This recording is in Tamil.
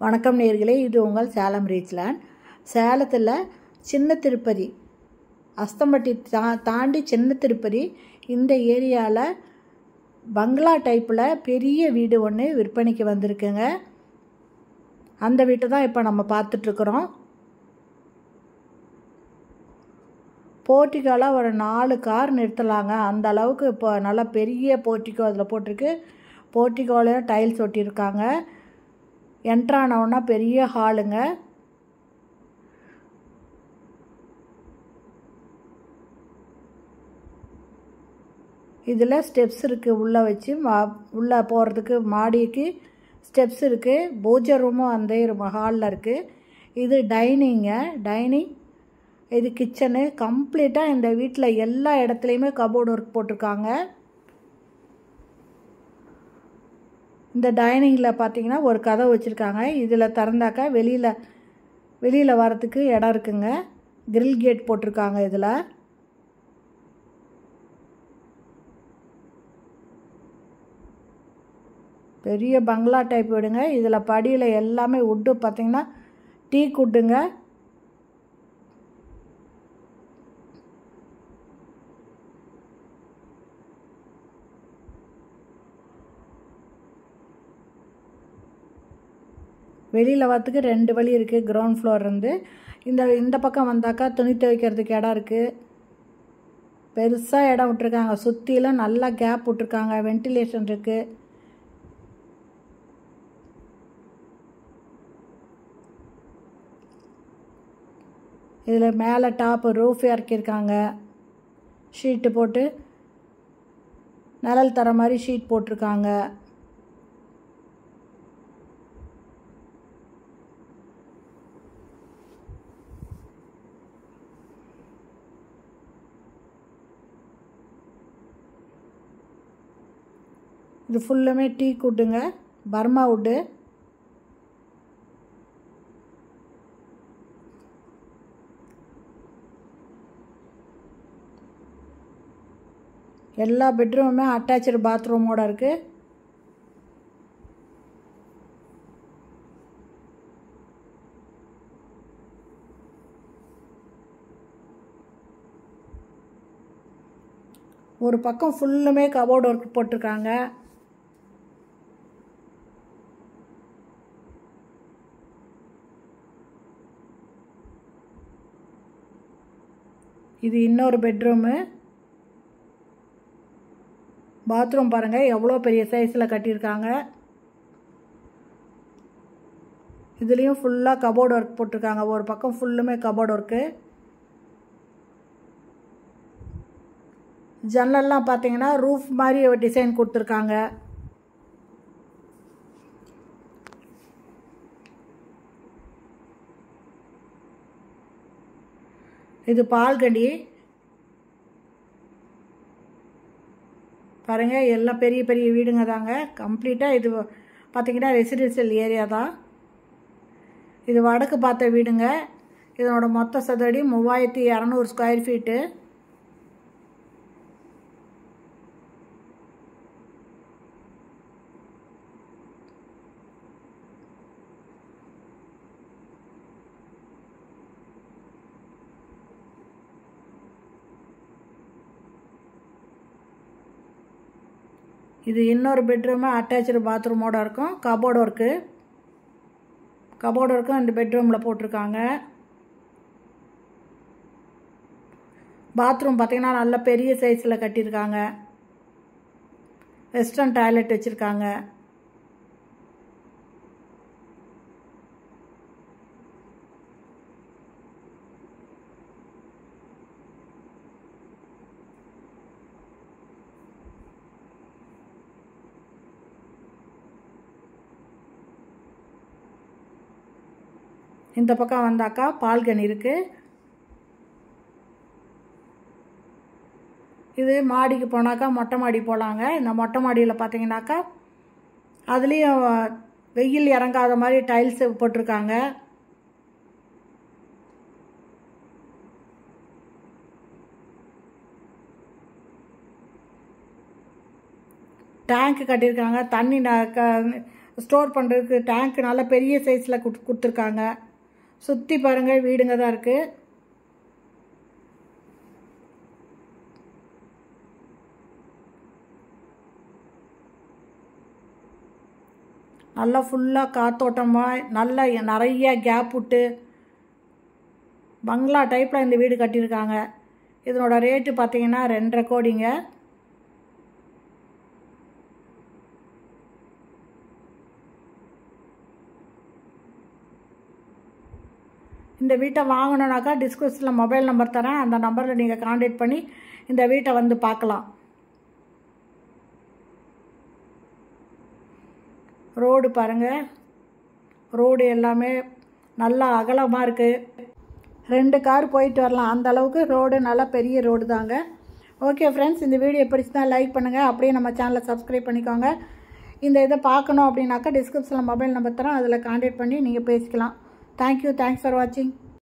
வணக்கம் நேயர்களே, இது உங்கள் சேலம் ரீச்லேண்ட். சேலத்தில் சின்ன திருப்பதி அஸ்தம்பட்டி தாண்டி சின்ன திருப்பதி இந்த ஏரியாவில் பங்களா டைப்பில் பெரிய வீடு ஒன்று விற்பனைக்கு வந்திருக்குங்க. அந்த வீட்டை தான் இப்போ நம்ம பார்த்துட்ருக்குறோம். போர்ட்டிக்கோலாம் ஒரு 4 கார் நிறுத்தலாங்க. அந்த அளவுக்கு இப்போ நல்லா பெரிய போர்ட்டிக்கோ அதில் போட்டிருக்கு. போர்ட்டிக்கோலையும் டைல்ஸ் ஒட்டியிருக்காங்க. என்ட்ரானவுன்னா பெரிய ஹாலுங்க. இதில் ஸ்டெப்ஸ் இருக்குது. உள்ளே வச்சு உள்ளே போகிறதுக்கு மாடிக்கு ஸ்டெப்ஸ் இருக்குது. பூஜை ரூமும் அந்த ஹாலில் இருக்குது. இது டைனிங். இது கிச்சனு. கம்ப்ளீட்டாக இந்த வீட்டில் எல்லா இடத்துலையுமே கபோர்டு ஒர்க் போட்டிருக்காங்க. இந்த டைனிங்கில் பார்த்தீங்கன்னா ஒரு கதவு வச்சுருக்காங்க. இதில் திறந்தாக்கா வெளியில் வரத்துக்கு இடம் இருக்குங்க. கிரில் கேட் போட்டிருக்காங்க. இதில் பெரிய பங்களா டைப் வீடுங்க. இதில் படியில் எல்லாமே வுட்டு பார்த்திங்கன்னா டீக் வுட்டுங்க. வெளியில் வரத்துக்கு 2 வழி இருக்குது. கிரவுண்ட் ஃப்ளோர் இருந்து இந்த பக்கம் வந்தாக்கா துணி துவைக்கிறதுக்கு இடம் இருக்குது. பெருசாக இடம் விட்டுருக்காங்க. சுற்றிலும் நல்லா கேப் விட்ருக்காங்க. வென்டிலேஷன் இருக்குது. இதில் மேலே டாப்பு ரூஃப் இறக்கியிருக்காங்க. ஷீட்டு போட்டு நிழல் தர மாதிரி ஷீட் போட்டிருக்காங்க. இது ஃபுல்லுமே டீக் வுட்டுங்க. Burma wood. எல்லா பெட்ரூமுமே அட்டாச்சு பாத்ரூமோடு இருக்குது. ஒரு பக்கம் ஃபுல்லுமே கபோர்டு ஒர்க் போட்டிருக்காங்க. இது இன்னொரு பெட்ரூமு. பாத்ரூம் பாருங்கள் எவ்வளோ பெரிய சைஸில் கட்டியிருக்காங்க. இதுலேயும் ஃபுல்லாக கபோர்டு ஒர்க் போட்டிருக்காங்க. ஒரு பக்கம் ஃபுல்லுமே கபோர்டு ஒர்க்கு. ஜன்னல்லாம் பார்த்தீங்கன்னா ரூஃப் மாதிரி ஒரு டிசைன் கொடுத்துருக்காங்க. இது பால்கனி பாருங்கள். எல்லாம் பெரிய பெரிய வீடுங்க தாங்க. கம்ப்ளீட்டாக இது பார்த்திங்கன்னா ரெசிடென்ஷியல் ஏரியா தான். இது வடக்கு பார்த்த வீடுங்க. இதனோட மொத்த சதுரடி 3200 ஸ்கொயர் ஃபீட்டு. இது இன்னொரு பெட்ரூமு அட்டாச்சு பாத்ரூமோடு இருக்கும். கபோர்டு ஒர்க்கும் இந்த பெட்ரூமில் போட்டிருக்காங்க. பாத்ரூம் பார்த்திங்கன்னா நல்ல பெரிய சைஸில் கட்டியிருக்காங்க. வெஸ்டர்ன் டாய்லெட் வச்சுருக்காங்க. இந்த பக்கம் வந்தாக்கா பால்கனி இருக்குது. இது மாடிக்கு போனாக்கா மொட்டை மாடி போகலாங்க. இந்த மொட்டை மாடியில் பார்த்தீங்கன்னாக்கா அதுலேயும் வெயில் இறங்காத மாதிரி டைல்ஸ் போட்டிருக்காங்க. டேங்க் கட்டியிருக்காங்க. தண்ணி ஸ்டோர் பண்ணுறதுக்கு டேங்க் நல்ல பெரிய சைஸில் கொடுத்துருக்காங்க. சுற்றி பாருங்கள் வீடுங்க தான் இருக்குது. நல்லா ஃபுல்லாக காத்தோட்டமாக நல்லா நிறைய கேப் விட்டு பங்களா டைப்பில் இந்த வீடு கட்டியிருக்காங்க. இதனோட ரேட்டு பார்த்தீங்கன்னா 2.5 கோடிங்க. இந்த வீட்டை வாங்கணுன்னாக்கா டிஸ்கிரிப்ஷனில் மொபைல் நம்பர் தரேன். அந்த நம்பரில் நீங்கள் கான்டாக்ட் பண்ணி இந்த வீட்டை வந்து பார்க்கலாம். ரோடு பாருங்கள், ரோடு எல்லாமே நல்லா அகலமாக இருக்குது. 2 கார் போயிட்டு வரலாம், அந்த அளவுக்கு ரோடு நல்லா பெரிய ரோடு தாங்க. ஓகே ஃப்ரெண்ட்ஸ், இந்த வீடியோ பிடிச்சிருந்தா லைக் பண்ணுங்கள். அப்படியே நம்ம சேனலை சப்ஸ்கிரைப் பண்ணிக்கோங்க. இந்த இதை பார்க்கணும் அப்படின்னாக்கா டிஸ்கிரிப்ஷனில் மொபைல் நம்பர் தரேன், அதில் கான்டாக்ட் பண்ணி நீங்கள் பேசிக்கலாம். தேங்க்யூ, தேங்க்ஸ் ஃபார் வாட்சிங்.